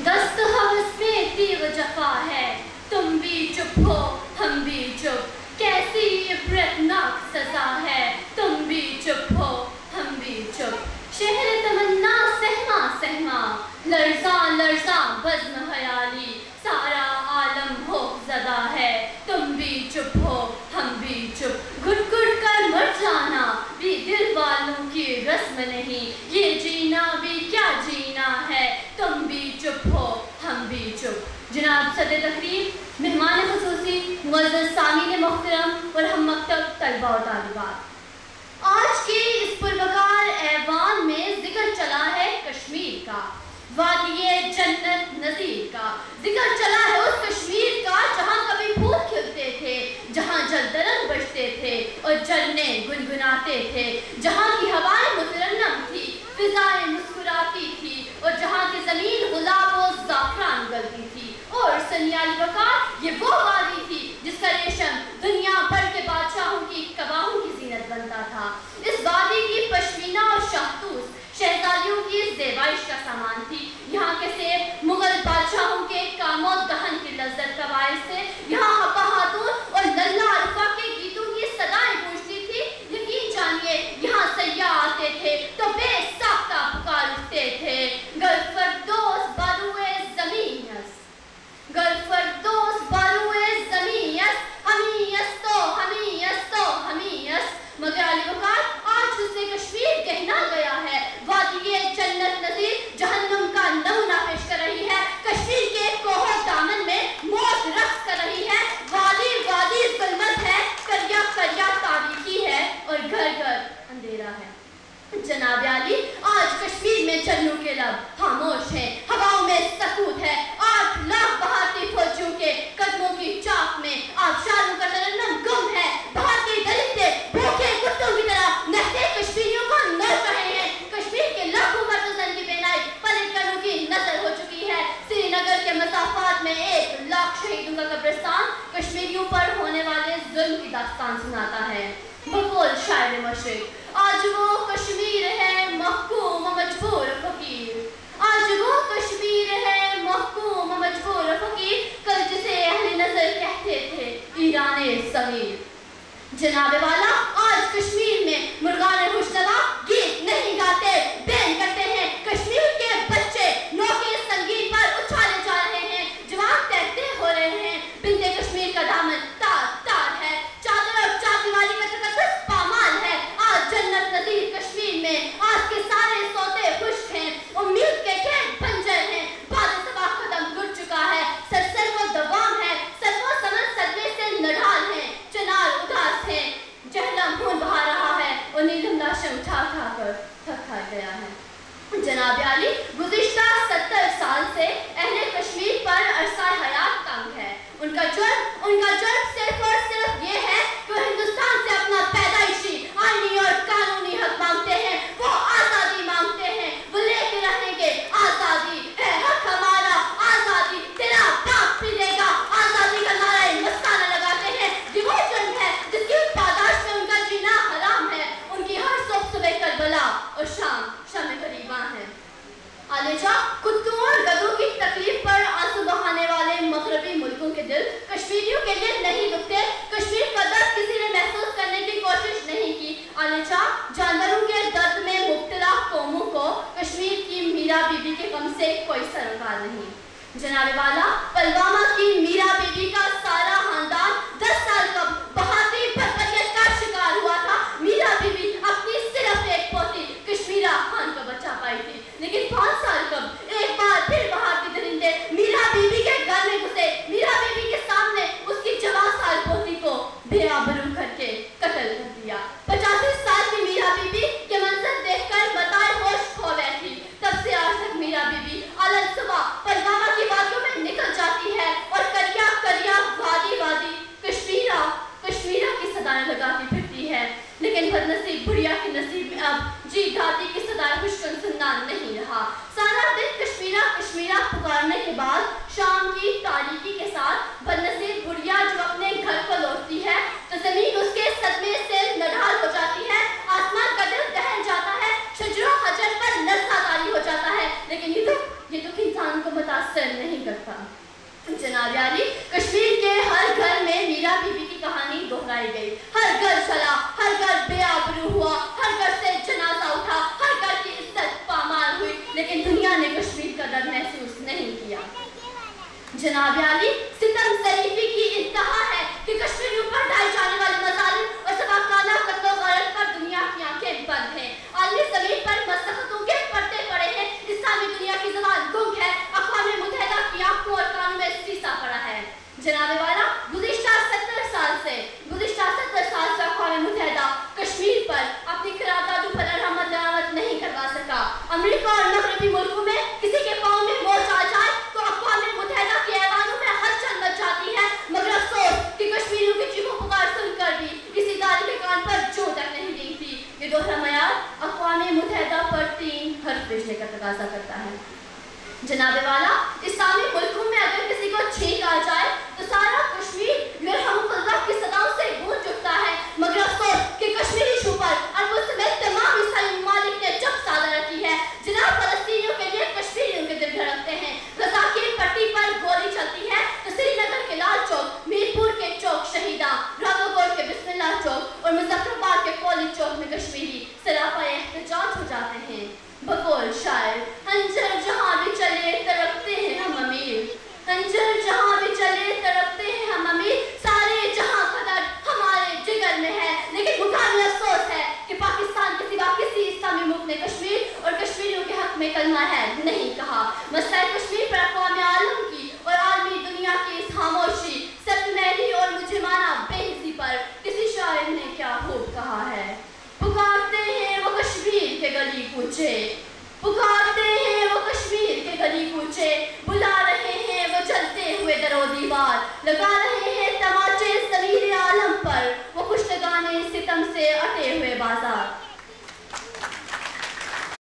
दस्त हवस में तीव जफा है, तुम भी चुप हो हम भी चुप, कैसी इबरतनाक सजा है, तुम भी चुप हो हम भी चुप। शहर तमन्ना सहमा सहमा, लर्जा लर्जा बज़्म ख़याली, सारा आलम खौफज़दा है, तुम भी चुप हो हम भी चुप। घुट घुट कर मर जाना भी दिल वालों की रस्म नहीं, ये जीना भी क्या जीना है, तुम भी चुप हो हम भी चुप। जनाब सदर तकरीर, मेहमान ख़ुसूसी, मुअज़्ज़ज़ सामीन मोहतरम और हम मकतब तलबा और तालिबात, आज के इस पुरवकार ऐवान में जिक्र चला है कश्मीर का, वादिये जन्नत नज़ीर का। जिक्र चला है उस कश्मीर का जहाँ कभी फूल खिलते थे, जहाँ जलतरंग बजते थे और झरने गुनगुनाते थे, जहाँ की हवाएं मुतरन्नम थी, फिजाएं मुस्कुराती थी और जहाँ की ज़मीन गुलाब और ज़ाफ़रान गलती थी। और सनियाली वक़ार ये वो वादी थी जिसका रेशम दुनिया भर के बादशाहों की कबाहों की ज़ीनत बनता था। इस वादी की पश्मीना और शाहतूस शहजादियों की ज़ेबाइश का सामान थी। यहाँ के सेब मुगल बादशाहों के कामो दहन की लज्जत का बाइस थे। यहाँ हब्बा खातून और लल्ला अरफा के गीतों की सदाएं गूंजती थी। यकीन जानिए यहाँ सयाह आते थे तो बेसाख्ता पुकार उठते थे, गलफरदोस बारुए ज़मीनस, गलफरदोस बारुए ज़मीनस, हमीयस तो हमीयस तो हमीयस। मगर अली वक़ार आज उसने कश्मीर कहना गया है, वादिये जन्नत नज़ीर जहन्नुम का नमूना पेश कर रही है। कश्मीर के कोहो दामन में मौत रक्स कर रही है। वादी वादी ज़ुल्मत है, करिया करिया तारीकी है और घर घर अंधेरा है। जनाब आली, आज कश्मीर में जन्नू के लब खामोश हैं, हवाओं में सकूत है। 8 लाख भारतीय फौजियों के कदमों की चाक में आबशारों का तरन्नुम गुम है। भारतीय दलिते भूखे कुत्तों की तरह नहते कश्मीरियों को नोच रहे हैं। कश्मीर के लाखों मर्दों की बेनाई पलटनों की नजर हो चुकी है। श्रीनगर के मसाफात में 1 लाख शहीदों का कब्रिस्तान कश्मीरियों पर होने वाले जुल्म की दास्तान सुनाता है। बकौल शायर मशरिक, आज वो कश्मीर है महकूम मजबूर फकीर, आज वो कश्मीर है महकूम मजबूर फकीर, कल जिसे अहले नजर कहते थे ईराने सगीर। जनाबे वाला, आज कश्मीर में मुर्गाने खुशनवा गीत नहीं गाते, बैन करते हैं। कश्मीर के बच्चे नौके संगीत पर उछाले जा रहे हैं, जवान तैरते हो रहे हैं। बिंदे कश्मीर का दामन तार तार है, चादर और चादीवाली का तकद्दुस पामाल है। आज जन्नत नज़ीर कश्मीर में, आज के सारे सौदे खुश्क हैं, उम्मीद के खेत बंजर हैं। बाद सबा कदम घुट चुका है, सरसर वो दवाम है, सरवो समन सदमे से नढाल है। चनार उदास है, जहलम खून बहा रहा है और नीलम लाशें उठा उठा कर थक हार गया है। जनाब आली, गुज़िश्ता 70 साल से अहले कश्मीर पर अरसा हयात तंग है। उनका जुर्म सिर्फ और सिर्फ ये है कि वो हिंदुस्तान से अपना पैदाइशी आईनी और कानूनी हक मांगते हैं। वो आज़ादी मांगते हैं, वो लेके रहने के आज़ादी है हक हमारा, आज़ादी तेरा बाप भी देगा, आज़ादी का नारा मस्ताना लगाते हैं। ये वो जुर्म है जिसकी पादाश में उनका जीना हराम है। उनकी हर सुबह करबला और शाम करीबान है। आलेजा, कुत्तों और गधों की तकलीफ पर आंसू बहाने वाले मगरबी मुल्कों के दिल कश्मीरियों के लिए नहीं दुखते। कश्मीर का दर्द किसी ने महसूस करने की कोशिश नहीं की। आलेजा, जानवरों के दर्द में मुब्तला कौमों को कश्मीर की मीरा बीबी के गम से कोई सरोकार नहीं। जनाबे वाला, पुलवामा की मीरा बीबी का सारा खानदान 10 साल कब बहाती बर्बरियत का शिकार हुआ था। मीरा बीबी अपनी सिर्फ एक पोती कश्मीरा खान को बचा पाई थी, लेकिन 5 साल कब एक बार फिर भारतीय दरिंदे मीरा बीबी के घर में घुसे। मीरा बीबी के सामने उसकी जवान साल पोती को बेआबरू करके कत्ल कर दिया। 85 साल की मीरा बीबी के मंजर देखकर बताए होश खो बैठी। तब से आज तक मीरा बीबी अलग सुबह पुलवामा की वादियों में निकल जाती है और करिया करिया था। जनाब यानी कश्मीर के हर घर में मीरा बीबी की कहानी दोहराई गई। हर घर चला, हर घर बेआबरू हुआ, हर घर से जनाजा उठा, हर घर की इज्जत पामाल हुई, लेकिन दुनिया ने कश्मीर का दर्द महसूस नहीं किया। जनाब यानी सितम शरीफी की इंतहा है कि कश्मीरियों पर ढाए जाने वाले मजालिम और सवाकाना कत्लो गारत पर दुनिया की आंखें बंद हैं। आलमी ज़मीन पर मसलहतों के पर्दे पड़े हैं। इस्लामी दुनिया की ज़बान गुम है। अक़वाम मुत्तहिदा की आंखों और कानों में शीशा पड़ा है। जनाब वाला गुज़िश्ता 70 साल से अक़वाम मुत्तहिदा कश्मीर पर अपनी करारदादों पर अमल नहीं करवा सका। अमेरिका और मग़रबी मुल्कों में किसी के पाँव में मोच आ जाए तो अक़वाम मुत्तहिदा के ऐवानों में हलचल मच जाती है, मगर अफसोस कि कश्मीरियों की चीखों पुकार सुनकर भी किसी दारी के कान पर जो तक नहीं देखती। ये दोहरा मयार अक़वाम मुत्तहिदा पर 3 हर्फ भेजने का तकाज़ा करता है। जनाब वाला इस्लामी मुल्कों में अगर किसी को छींक आ जाए तो सारा कश्मीर यरहमुकल्लाह की सदाओं से गूंज उठता है, मगर अफसोस कि कश्मीरी इशू पर अरबों समेत तमाम ईसाई ममालिक ने जब सादा रखी है। जनाब फलस्तीनियों के लिए कश्मीरियों के दिल धड़कते हैं। गजा की पट्टी पर गोली चलती है तो श्रीनगर के लाल चौक, मीरपुर के चौक शहीदा, राघोगढ़ के बिस्मिल्लाह चौक और मुजफ्फराबाद के कॉलेज चौक में कश्मीरी सरापा एहतजाज हो जाते हैं। बकौल शायर, हंजर जहाँ भी चले तड़पते हैं हम अमीर, हंजर जहाँ भी चले तड़पते हैं हम अमीर, सारे जहाँ का दर्द हमारे जिगर में है। लेकिन मुकामी अफसोस है कि पाकिस्तान के सिवा किसी इस्लामी मुल्क ने कश्मीर और कश्मीरियों के हक में कलमा है नहीं कहा। मसला कश्मीर पर अक़वाम आलम की और आलमी दुनिया की इस खामोशी, सख्त-मैली और मुजरिमाना बेहिसी पर किसी शायर ने क्या खूब कहा है। पुकारते हैं वो कश्मीर के गली कूचे, पुकारते हैं वो कश्मीर के गली कूचे, बुला रहे हैं वो चलते हुए दरो दीवार, लगा